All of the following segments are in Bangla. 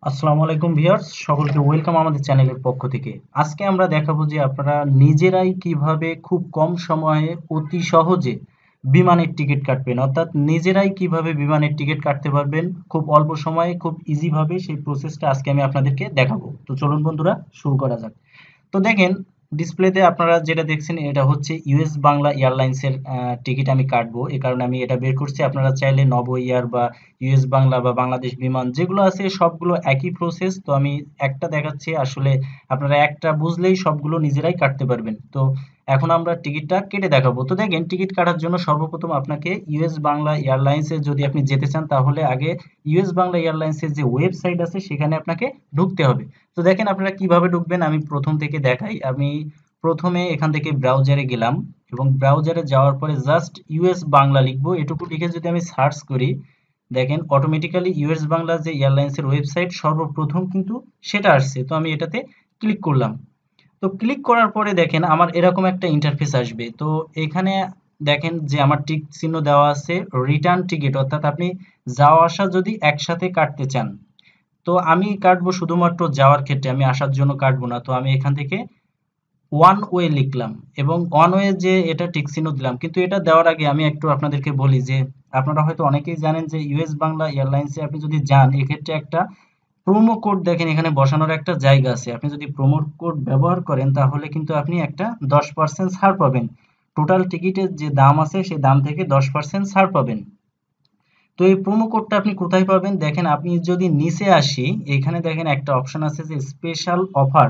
আসসালামু আলাইকুম ভিউয়ার্স, সকলকে ওয়েলকাম আমাদের চ্যানেলের পক্ষ থেকে। আজকে আমরা দেখাবো যে আপনারা নিজেরাই কিভাবে খুব কম সময়ে অতি সহজে বিমানের টিকিট কাটবেন, অর্থাৎ নিজেরাই কিভাবে বিমানের টিকিট কাটতে পারবেন খুব অল্প সময়ে খুব ইজি ভাবে। সেই প্রসেসটা আজকে আমি আপনাদেরকে দেখাবো। তো চলুন বন্ধুরা, শুরু করা যাক। তো দেখেন, ডিসপ্লেতে আপনারা যেটা দেখছেন এটা হচ্ছে ইউএস বাংলা এয়ারলাইন্সের টিকিট আমি কাটবো। এই কারণে আমি এটা বের করছি। আপনারা চাইলে নব এয়ার বা ইউএস বাংলা বা বাংলাদেশ বিমান যেগুলো আছে সবগুলো একই প্রসেস। তো আমি একটা দেখাচ্ছি, আসলে আপনারা একটা বুঝলেই সবগুলো নিজেরাই কাটতে পারবেন। তো এখন আমরা টিকিটটা কেটে দেখাবো। তো দেখেন, টিকিট কাটার জন্য সর্বপ্রথম আপনাকে ইউএস বাংলা এয়ারলাইন্সে যদি আপনি যেতে চান তাহলে আগে ইউএস বাংলা এয়ারলাইন্সের যে ওয়েবসাইট আছে সেখানে আপনাকে ঢুকতে হবে। তো দেখেন আপনারা কিভাবে ঢুকবেন আমি প্রথম থেকে দেখাই। আমি প্রথমে এখান থেকে ব্রাউজারে গেলাম এবং ব্রাউজারে যাওয়ার পরে জাস্ট ইউএস বাংলা লিখবো। এটুকু লিখে যদি আমি সার্চ করি, দেখেন অটোমেটিক্যালি ইউএস বাংলা যে এয়ারলাইন্সের ওয়েবসাইট সর্বপ্রথম কিন্তু সেটা আসছে। তো আমি এটাতে ক্লিক করলাম। তো ক্লিক করার পরে দেখেন আমার এরকম একটা ইন্টারফেস আসবে। তো এখানে দেখেন যে আমার টিক চিহ্ন দেওয়া আছে রিটার্ন টিকিট, অর্থাৎ আপনি যাওয়া আসা যদি একসাথে কাটতে চান। তো আমি কাটবো শুধুমাত্র যাওয়ার ক্ষেত্রে, আমি আসার জন্য কাটবো না। তো আমি এখান থেকে ওয়ান ওয়ে লিখলাম এবং ওয়ান ওয়ে যে এটা টিক চিহ্ন দিলাম। কিন্তু এটা দেওয়ার আগে আমি একটু আপনাদেরকে বলি যে আপনারা হয়তো অনেকেই জানেন যে ইউএস বাংলা এয়ারলাইন্সে আপনি যদি যান এক্ষেত্রে একটা প্রোমো কোড দেখেন এখানে বসানোর একটা জায়গা আছে। আপনি যদি প্রোমো কোড ব্যবহার করেন তাহলে কিন্তু আপনি একটা 10% ছাড় পাবেন। টোটাল টিকিটের যে দাম আছে সেই দাম থেকে 10% ছাড় পাবেন। তো এই প্রোমো কোডটা আপনি কোথায় পাবেন? দেখেন আমি যদি নিচে আসি, এখানে দেখেন একটা অপশন আছে যে স্পেশাল অফার।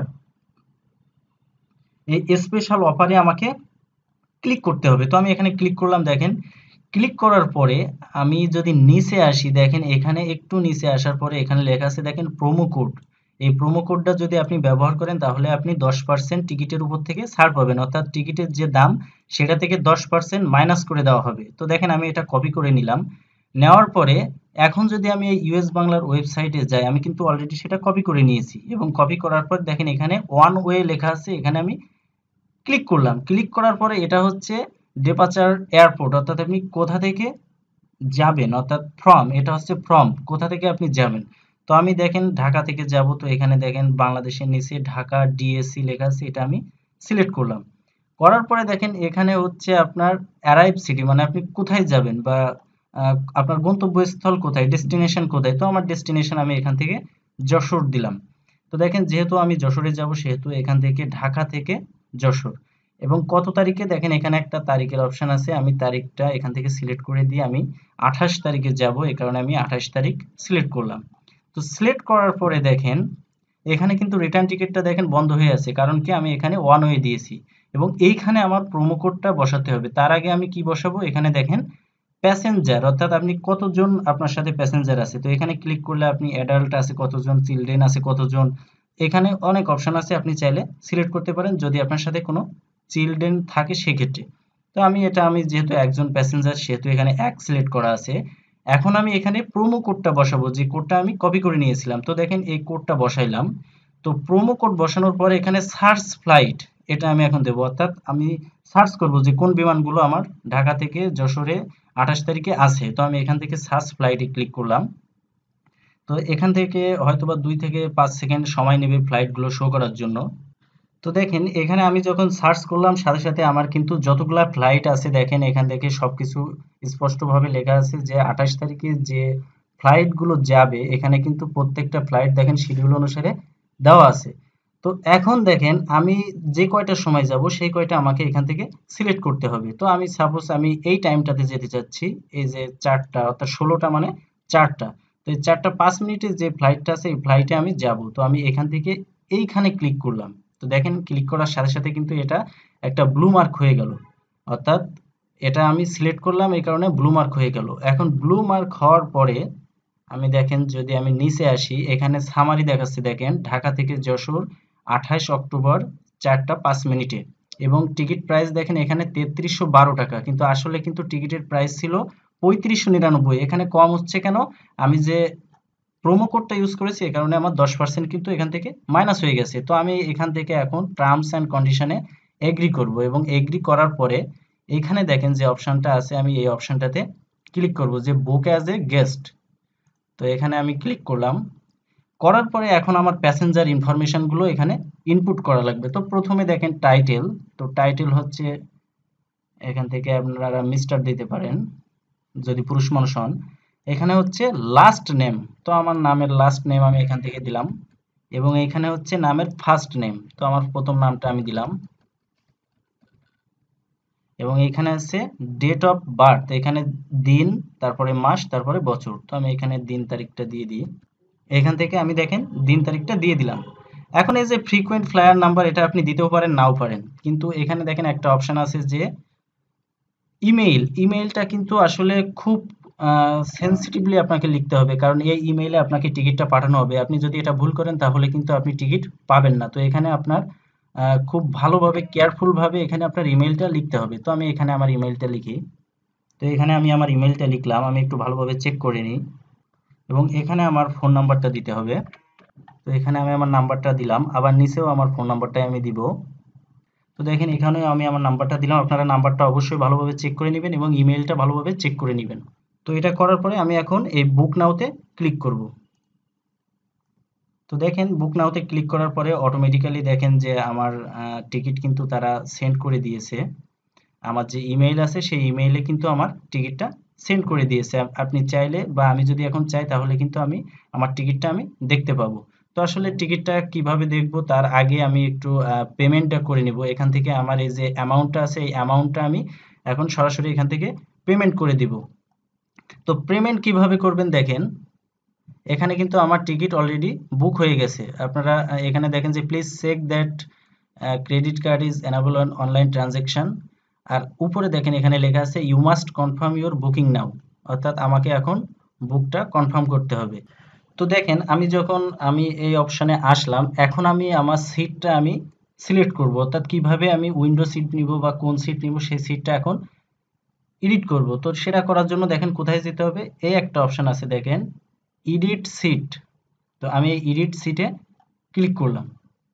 এই স্পেশাল অফারে আমাকে ক্লিক করতে হবে। তো আমি এখানে ক্লিক করলাম। দেখেন, ক্লিক করার পরে আমি যদি নিচে আসি, দেখেন এখানে একটু নিচে আসার পরে এখানে লেখা আছে দেখেন প্রোমো কোড। এই প্রোমো কোডটা যদি আপনি ব্যবহার করেন তাহলে আপনি 10% টিকিটের উপর থেকে ছাড় পাবেন, অর্থাৎ টিকিটের যে দাম সেটা থেকে 10% মাইনাস করে দেওয়া হবে। তো দেখেন আমি এটা কপি করে নিলাম। নেওয়ার পরে এখন যদি আমি এই ইউএস বাংলার ওয়েবসাইটে যাই, আমি কিন্তু অলরেডি সেটা কপি করে নিয়েছি এবং কপি করার পর দেখেন এখানে ওয়ান ওয়ে লেখা আছে, এখানে আমি ক্লিক করলাম। ক্লিক করার পরে এটা হচ্ছে ডেপাচার এয়ারপোর্ট, অর্থাৎ আপনি কোথা থেকে যাবেন, অর্থাৎ ফ্রম, এটা হচ্ছে ফ্রম, কোথা থেকে আপনি যাবেন। তো আমি দেখেন ঢাকা থেকে যাব। তো এখানে দেখেন বাংলাদেশের নিচে ঢাকা ডিএসসি লেখা আছে, এটা আমি সিলেক্ট করলাম। করার পরে দেখেন এখানে হচ্ছে আপনার অ্যারাইভ সিটি, মানে আপনি কোথায় যাবেন বা আপনার গন্তব্যস্থল কোথায়, ডেস্টিনেশন কোথায়। তো আমার ডেস্টিনেশন আমি এখান থেকে যশোর দিলাম। তো দেখেন যেহেতু আমি যশোরে যাব সেহেতু এখান থেকে ঢাকা থেকে যশোর এবং কত তারিখে, দেখেন এখানে একটা তারিখের অপশন আছে। আমি তারিখটা এখান থেকে সিলেক্ট করে দিয়ে আমি 28 তারিখে যাব, এই কারণে আমি 28 তারিখ সিলেক্ট করলাম। তো সিলেক্ট করার পরে দেখেন এখানে কিন্তু রিটার্ন টিকিটটা দেখেন বন্ধ হয়ে আছে, কারণ কি আমি এখানে ওয়ান ওয়ে দিয়েছি এবং এইখানে আমার প্রোমো কোডটা বসাতে হবে। তার আগে আমি কি বসাবো, এখানে দেখেন প্যাসেঞ্জার, অর্থাৎ আপনি কতজন আপনার সাথে প্যাসেঞ্জার আছে। তো এখানে ক্লিক করলে আপনি অ্যাডাল্ট আছে কতজন, চিলড্রেন আছে কতজন, এখানে অনেক অপশন আছে, আপনি চাইলে সিলেক্ট করতে পারেন যদি আপনার সাথে কোনো চিলড্রেন থাকে সেক্ষেত্রে। তো আমি যেহেতু একজন প্যাসেঞ্জার সেহেতু এখানে এক সিলেক্ট করা আছে। এখন আমি এখানে প্রোমো কোডটা বসাবো, যে কোডটা আমি কপি করে নিয়েছিলাম। তো দেখেন এই কোডটা বসাইলাম। তো প্রোমো কোড বসানোর পরে এখানে সার্চ ফ্লাইট, এটা আমি এখন দেবো, অর্থাৎ আমি সার্চ করব যে কোন বিমানগুলো আমার ঢাকা থেকে যশোরে 28 তারিখে আছে। তো আমি এখান থেকে সার্চ ফ্লাইটে ক্লিক করলাম। তো এখান থেকে হয়তোবা 2 থেকে 5 সেকেন্ড সময় নেবে ফ্লাইটগুলো শো করার জন্য। তো দেখেন এখানে আমি যখন সার্চ করলাম সাথে সাথে আমার কিন্তু যতগুলা ফ্লাইট আছে দেখেন এখান থেকে সবকিছু স্পষ্টভাবে লেখা আছে যে 28 তারিখে যে ফ্লাইটগুলো যাবে এখানে কিন্তু প্রত্যেকটা ফ্লাইট দেখেন শিডিউল অনুসারে দেওয়া আছে। তো এখন দেখেন আমি যে কয়টার সময় যাব সেই কয়টা আমাকে এখান থেকে সিলেক্ট করতে হবে। তো আমি সাপোজ আমি এই টাইমটাতে যেতে চাচ্ছি, এই যে 4টা অর্থাৎ 16টা মানে 4টা। তো এই 4টা 5 মিনিটের যে ফ্লাইটটা আছে এই ফ্লাইটে আমি যাব। তো আমি এখান থেকে এইখানে ক্লিক করলাম। তো দেখেন ক্লিক করার সাথে সাথে কিন্তু এটা একটা ব্লু মার্ক হয়ে গেল, অর্থাৎ এটা আমি সিলেক্ট করলাম এই কারণে ব্লু মার্ক হয়ে গেল। এখন ব্লু মার্ক হওয়ার পরে আমি দেখেন যদি আমি নিচে আসি এখানে সামারি দেখাচ্ছে, দেখেন ঢাকা থেকে যশোর 28 অক্টোবর 4টা 5 মিনিটে এবং টিকিট প্রাইস দেখেন এখানে 3312 টাকা, কিন্তু আসলে কিন্তু টিকিটের প্রাইস ছিল 3599। এখানে কম হচ্ছে কেন, আমি যে প্রোমো কোডটা ইউজ করেছি এই কারণে আমার 10% কিন্তু এখান থেকে মাইনাস হয়ে গেছে। তো আমি এখান থেকে এখন টার্মস অ্যান্ড কন্ডিশনে এগ্রি করব এবং এগ্রি করার পরে এখানে দেখেন যে অপশনটা আছে আমি এই অপশনটাতে ক্লিক করব যে বুক অ্যাজ এ গেস্ট। তো এখানে আমি ক্লিক করলাম। করার পরে এখন আমার প্যাসেঞ্জার ইনফরমেশনগুলো এখানে ইনপুট করা লাগবে। তো প্রথমে দেখেন টাইটেল, তো টাইটেল হচ্ছে এখান থেকে আপনারা মিস্টার দিতে পারেন যদি পুরুষ মানুষ হন। এখানে হচ্ছে লাস্ট নেম, তো আমার নামের লাস্ট নেম আমি এখান থেকে দিলাম, এবং এখানে হচ্ছে নামের ফার্স্ট নেম, তো আমার প্রথম নামটা আমি দিলাম, এবং এখানে আছে ডেট অফ বার্থ, এখানে দিন, তারপরে মাস, তারপরে বছর, তো আমি এখানে দিন তারিখটা দিয়ে দিই। এখান থেকে আমি দেখেন দিন তারিখটা দিয়ে দিলাম। এখন এই যে ফ্রিকোয়েন্ট ফ্লায়ার নাম্বার, এটা আপনি দিতেও পারেন নাও পারেন, কিন্তু এখানে দেখেন একটা অপশন আছে যে ইমেইলটা কিন্তু আসলে খুব সেনসিটিভলি আপনাকে লিখতে হবে, কারণ এই ইমেইলে আপনাকে টিকিটটা পাঠানো হবে। আপনি যদি এটা ভুল করেন তাহলে কিন্তু আপনি টিকিট পাবেন না। তো এখানে আপনার খুব ভালোভাবে কেয়ারফুল ভাবে এখানে আপনার ইমেইলটা লিখতে হবে। তো আমি এখানে আমার ইমেইলটা লিখি। তো এখানে আমি আমার ইমেইলটা লিখলাম, আমি একটু ভালোভাবে চেক করে নিই, এবং এখানে আমার ফোন নাম্বারটা দিতে হবে। তো এখানে আমি আমার নাম্বারটা দিলাম, আবার নিচেও আমার ফোন নাম্বারটাই আমি দিব। তো দেখেন এখানে আমি আমার নাম্বারটা দিলাম, আপনারা নাম্বারটা অবশ্যই ভালোভাবে চেক করে নেবেন এবং ইমেইলটা ভালোভাবে চেক করে নেবেন। তো এটা করার পরে আমি এখন এই বুক নাওতে ক্লিক করব। তো দেখেন বুক নাওতে ক্লিক করার পরে অটোমেটিক্যালি দেখেন যে আমার টিকিট কিন্তু তারা সেন্ড করে দিয়েছে। আমার যে ইমেইল আছে সেই ইমেইলে কিন্তু আমার টিকিটটা সেন্ড করে দিয়েছে। আপনি চাইলে বা আমি যদি এখন চাই তাহলে কিন্তু আমি আমার টিকিটটা আমি দেখতে পাবো। তো আসলে টিকিটটা কিভাবে দেখবো তার আগে আমি একটু পেমেন্টটা করে নিব। এখান থেকে আমার এই যে অ্যামাউন্টটা আছে এই অ্যামাউন্টটা আমি এখন সরাসরি এখান থেকে পেমেন্ট করে দিব। তো পেমেন্ট কিভাবে করবেন দেখেন, এখানে কিন্তু আমার টিকিট অলরেডি বুক হয়ে গেছে। আপনারা এখানে দেখেন যে please check that credit card is enable on online transaction, আর উপরে দেখেন এখানে লেখা আছে you must confirm your booking now, অর্থাৎ আমাকে এখন বুকটা কনফার্ম করতে হবে। তো দেখেন আমি এই অপশনে আসলাম, এখন আমি আমার সিটটা আমি সিলেক্ট করব, অর্থাৎ কিভাবে আমি উইন্ডো সিট নিব বা কোন সিট নিব সেই সিটটা এখন এডিট করব। তো সেটা করার জন্য দেখেন কোথায় যেতে হবে, এই একটা অপশন আছে দেখেন এডিট সিট। তো আমি এই এডিট সিটে ক্লিক করলাম,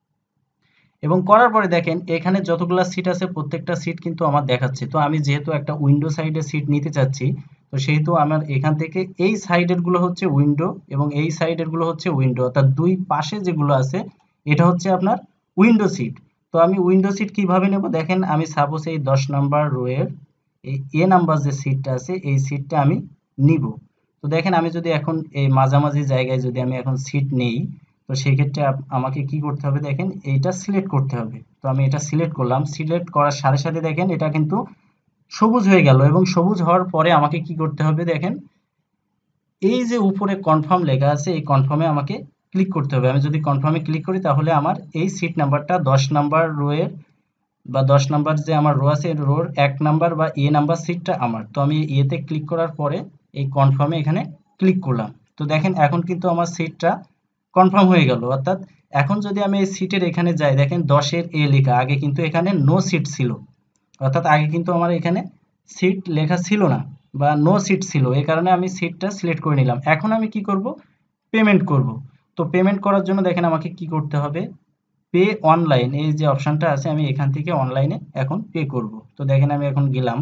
এবং করার পরে দেখেন এখানে যতগুলা সিট আছে প্রত্যেকটা সিট কিন্তু আমার দেখাচ্ছে। তো আমি যেহেতু একটা উইন্ডো সাইডে সিট নিতে চাচ্ছি, তো সেহেতু আমার এখান থেকে এই সাইডের গুলো হচ্ছে উইন্ডো এবং এই সাইডের গুলো হচ্ছে উইন্ডো, অর্থাৎ দুই পাশে যেগুলো আছে এটা হচ্ছে আপনার উইন্ডো সিট। তো আমি উইন্ডো সিট কিভাবে নেব দেখেন, আমি সাপোজ এই 10 নাম্বার রো এর এই এ নাম্বার যে সিটটা আছে এই সিটটা আমি নিব। তো দেখেন আমি যদি এখন এই মাঝামাঝি জায়গায় যদি আমি এখন সিট নেই, তো সেই ক্ষেত্রে আমাকে কি করতে হবে দেখেন এইটা সিলেক্ট করতে হবে। তো আমি এটা সিলেক্ট করলাম, সিলেক্ট করার সাথে সাথে দেখেন এটা কিন্তু সবুজ হয়ে গেল, এবং সবুজ হওয়ার পরে আমাকে কি করতে হবে দেখেন এই যে উপরে কনফার্ম লেখা আছে এই কনফার্মে আমাকে ক্লিক করতে হবে। আমি যদি কনফার্মে ক্লিক করি তাহলে আমার এই সিট নাম্বারটা 10 নাম্বার রো এর বা 10 নাম্বার যে আমার রো আছে রোর 1 নাম্বার বা এ নাম্বার সিটটা আমার। তো আমি এতে ক্লিক করার পরে এই কনফার্মে এখানে ক্লিক করলাম। তো দেখেন এখন কিন্তু আমার সিটটা কনফার্ম হয়ে গেল, অর্থাৎ এখন যদি আমি এই সিটের এখানে যাই দেখেন 10 এর এ লেখা, আগে কিন্তু এখানে নো সিট ছিল, অর্থাৎ আগে কিন্তু আমার এখানে সিট লেখা ছিল না বা নো সিট ছিল, এই কারণে আমি সিটটা সিলেক্ট করে নিলাম। এখন আমি কি করব, পেমেন্ট করব। তো পেমেন্ট করার জন্য দেখেন আমাকে কি করতে হবে, পে অনলাইন এই যে অপশনটা আছে আমি এখান থেকে অনলাইনে এখন পে করব। তো দেখেন আমি এখন গেলাম।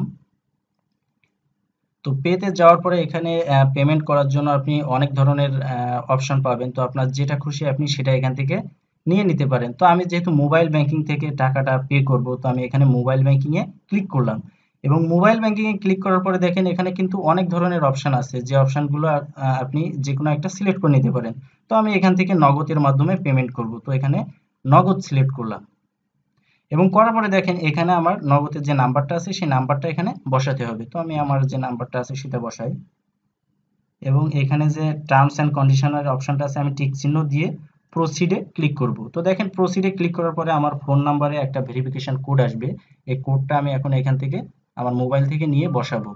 তো পেতে যাওয়ার পরে এখানে পেমেন্ট করার জন্য আপনি অনেক ধরনের অপশন পাবেন, তো আপনার যেটা খুশি আপনি সেটা এখান থেকে নিয়ে নিতে পারেন। তো আমি যেহেতু মোবাইল ব্যাংকিং থেকে টাকাটা পে করব, তো আমি এখানে মোবাইল ব্যাংকিং এ ক্লিক করলাম, এবং মোবাইল ব্যাংকিং এ ক্লিক করার পরে দেখেন এখানে কিন্তু অনেক ধরনের অপশন আছে, যে অপশনগুলো আপনি যে কোনো একটা সিলেক্ট করে নিতে পারেন। তো আমি এখান থেকে নগদের মাধ্যমে পেমেন্ট করব, তো এখানে নগদ সিলেক্ট করলাম, এবং করার পরে দেখেন এখানে আমার নগদের যে নাম্বারটা আছে সেই নাম্বারটা এখানে বসাতে হবে। তো আমি আমার যে নাম্বারটা আছে সেটা বসাই, এবং এখানে যে টার্মস এন্ড কন্ডিশনের অপশনটা আছে আমি টিক চিহ্ন দিয়ে প্রসিডে ক্লিক করব। তো দেখেন প্রসিডে ক্লিক করার পরে আমার ফোন নাম্বারে একটা ভেরিফিকেশন কোড আসবে, এই কোডটা আমি এখন এখান থেকে আমার মোবাইল থেকে নিয়ে বসাবো,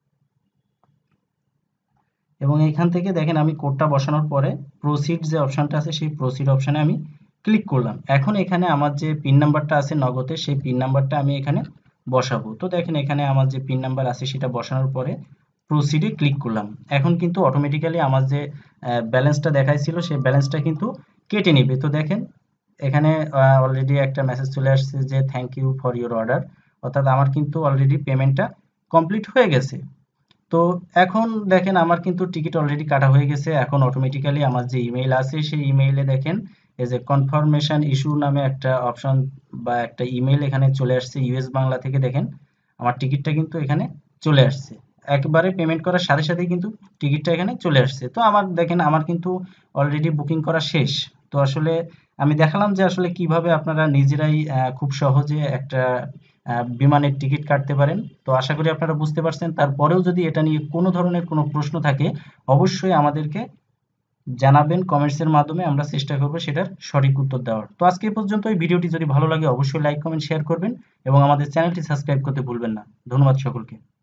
এবং এখান থেকে দেখেন আমি কোডটা বসানোর পরে প্রসিড যে অপশনটা আছে সেই প্রসিড অপশনে আমি ক্লিক করলাম। এখন এখানে আমার যে পিন নাম্বারটা আছে নগদে সেই পিন নাম্বারটা আমি এখানে বসাবো। তো দেখেন এখানে আমার যে পিন নাম্বার আছে সেটা বসানোর পরে প্রসিডে ক্লিক করলাম। এখন কিন্তু অটোমেটিক্যালি আমার যে ব্যালেন্সটা দেখাইছিল সেই ব্যালেন্সটা কিন্তু কেটে নিবে। তো দেখেন এখানে অলরেডি একটা মেসেজ চলে আসছে যে thank you for your order, অর্থাৎ আমার কিন্তু অলরেডি পেমেন্টটা কমপ্লিট হয়ে গেছে। তো এখন দেখেন আমার কিন্তু টিকিট অলরেডি কাটা হয়ে গেছে। এখন অটোমেটিক্যালি আমার যে ইমেইল আছে সেই ইমেইলে দেখেন এই যে কনফার্মেশন ইস্যু নামে একটা অপশন বা একটা ইমেইল এখানে চলে আসছে ইউএস বাংলা থেকে। দেখেন আমার টিকিটটা কিন্তু এখানে চলে আসছে। একবারে পেমেন্ট করার সাথে সাথেই কিন্তু টিকিটটা এখানে চলে আসছে। তো আমার দেখেন আমার কিন্তু অলরেডি বুকিং করা শেষ। তো আসলে আমি দেখালাম যে আসলে কিভাবে আপনারা নিজেরাই খুব সহজে একটা বিমানের টিকিট কাটতে পারেন। তো আশা করি আপনারা বুঝতে পারছেন। তারপরেও যদি এটা নিয়ে কোনো ধরনের কোনো প্রশ্ন থাকে অবশ্যই আমাদেরকে জানাবেন কমেন্টসের মাধ্যমে, আমরা চেষ্টা করব সেটার সঠিক উত্তর দেওয়ার। তো আজকে এই পর্যন্ত। এই ভিডিওটি যদি ভালো লাগে অবশ্যই লাইক কমেন্ট শেয়ার করবেন এবং আমাদের চ্যানেলটি সাবস্ক্রাইব করতে ভুলবেন না। ধন্যবাদ সকলকে।